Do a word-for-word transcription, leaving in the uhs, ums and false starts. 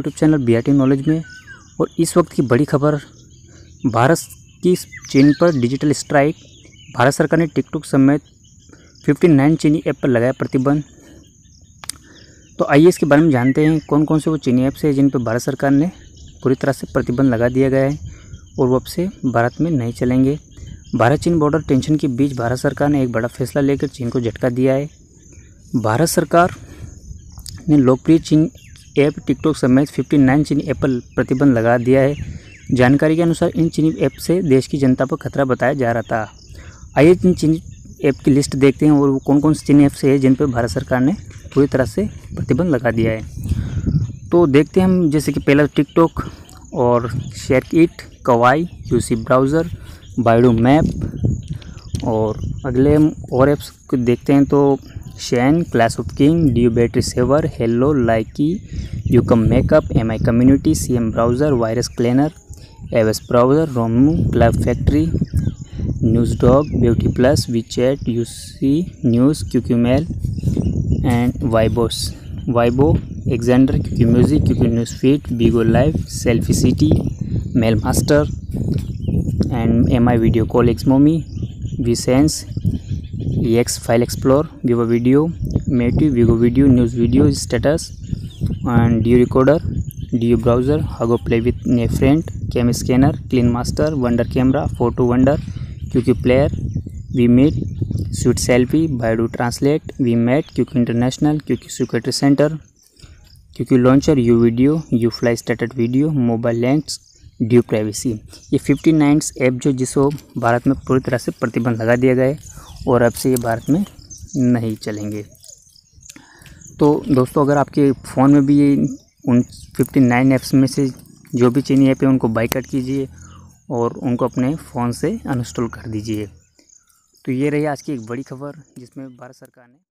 YouTube channel B R T knowledge में। और इस वक्त की बड़ी खबर, भारत की चीन पर डिजिटल स्ट्राइक। भारत सरकार ने टिकटॉक समेत उनसठ चीनी ऐप पर लगाया प्रतिबंध। तो आइए इसके बारे में जानते हैं कौन कौन से वो चीनी ऐप्स हैं जिन पर भारत सरकार ने पूरी तरह से प्रतिबंध लगा दिया गया है और वो अब से भारत में नहीं चलेंगे। भारत चीन बॉर्डर टेंशन के बीच भारत सरकार ने एक बड़ा फैसला लेकर चीन को झटका दिया है। भारत सरकार ने लोकप्रिय चीन ऐप टिकटॉक समेत उनसठ चीनी ऐप पर प्रतिबंध लगा दिया है। जानकारी के अनुसार इन चीनी ऐप से देश की जनता पर खतरा बताया जा रहा था। आइए इन चीनी ऐप की लिस्ट देखते हैं और वो कौन कौन से चीनी ऐप्स है जिन पर भारत सरकार ने पूरी तरह से प्रतिबंध लगा दिया है। तो देखते हैं हम, जैसे कि पहला टिकटॉक और SHAREit, Kwai, UC browser, Baidu map. और अगले हम और ऐप्स को देखते हैं तो Shein, clash of king, D U battery saver, hello, Likee, YouCam makeup, M I community, C M browser, virus cleaner, एवस ब्राउज़र, रोमू, club factory, news dog, beauty plus, we chat, U C news, QQ mail and वाइबोस, Weibo, Xender, QQ music, QQ news feed, Bigo live, selfie city, mail master and M I video call, एक्समोमी, V sense, X file explore, Vivo video, मेटी, Vigo video, news video, status and D recorder, D U browser, Hago play with new friend, cam scanner, clean master, wonder camera, photo wonder, QQ player, we meet, sweet selfie, Baidu translate, V mate, QQ international, QQ security centre, QQ launcher, U video, U fly status video, mobile lens, DU privacy. ये उनसठ app जो जिसको भारत में पूरी तरह से प्रतिबंध लगा दिया गया है और अब से ये भारत में नहीं चलेंगे। तो दोस्तों, अगर आपके फ़ोन में भी ये उन उनसठ ऐप्स में से जो भी चीनी ऐप है उनको बाइकआउट कीजिए और उनको अपने फ़ोन से अनइंस्टॉल कर दीजिए। तो ये रही आज की एक बड़ी खबर जिसमें भारत सरकार ने